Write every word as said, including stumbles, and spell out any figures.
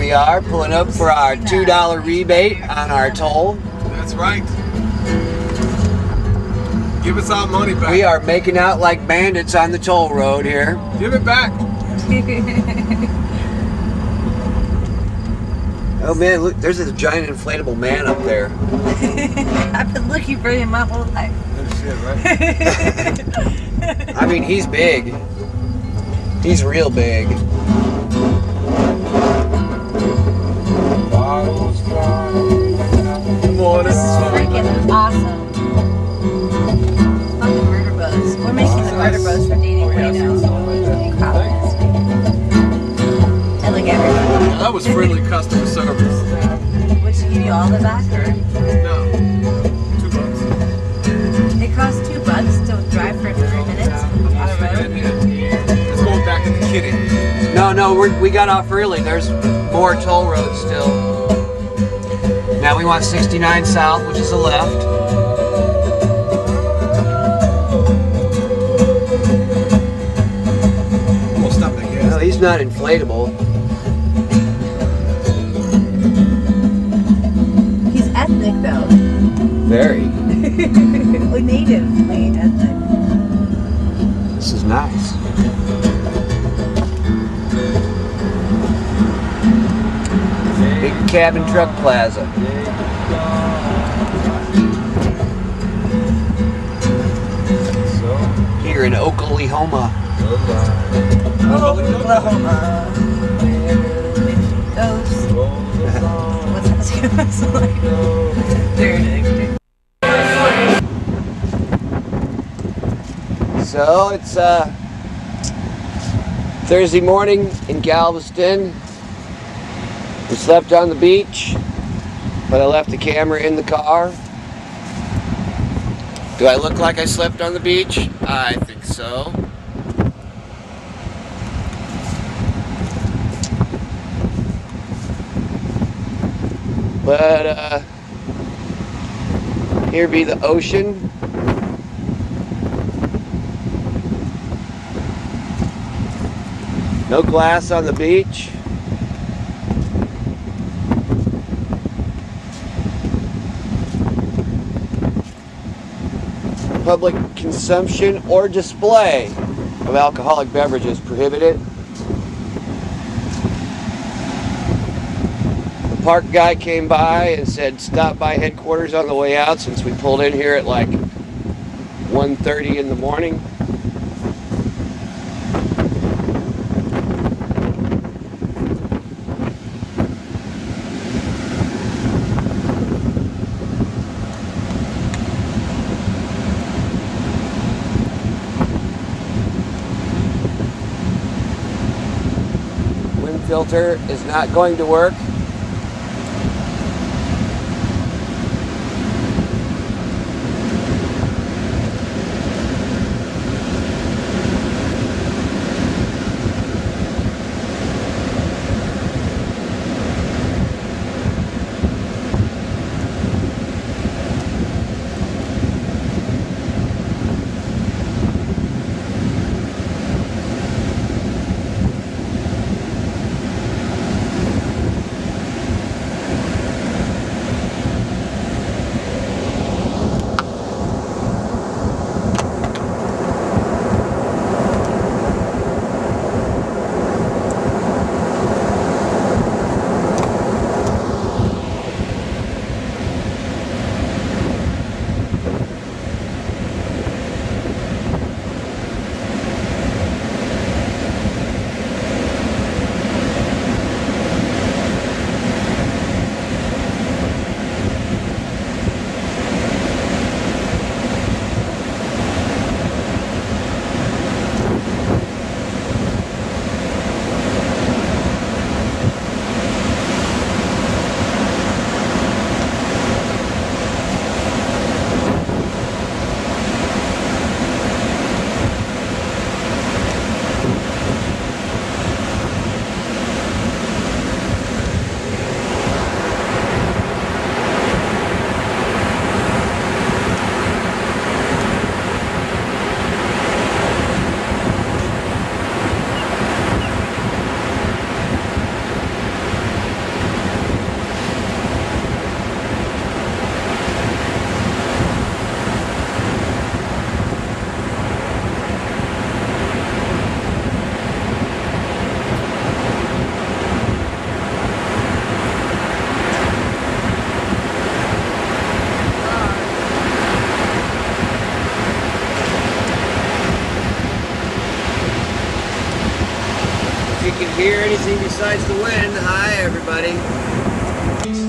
we are, pulling up for our two dollar rebate on our toll. That's right. Give us our money back. We are making out like bandits on the toll road here. Give it back. Oh man, look, there's this giant inflatable man up there. I've been looking for him my whole life. No shit, right? I mean, he's big. He's real big. This is freaking awesome. Fucking murder boats. We're making the murder boats for dating Reno. And like everybody. That was friendly customer service. Would she give you all the back or? No. Two bucks. It costs two bucks to drive for three minutes on a road. Let's go back to the kitty. No, no, we're, we got off early. There's more toll roads still. Now we want sixty-nine south, which is a left. We'll stop that gas. No, he's not inflatable. He's ethnic though. Very. Or native, like ethnic. This is nice. Big cabin truck plaza. Here in Oklahoma. Oklahoma. Those. What's that sound like? They're addicted. So it's uh, Thursday morning in Galveston. We slept on the beach, but I left the camera in the car. Do I look like I slept on the beach? I think so. But uh, here be the ocean. No glass on the beach. Public consumption or display of alcoholic beverages prohibited. The park guy came by and said stop by headquarters on the way out, since we pulled in here at like one thirty in the morning. Filter is not going to work. can hear anything besides the wind. Hi, everybody.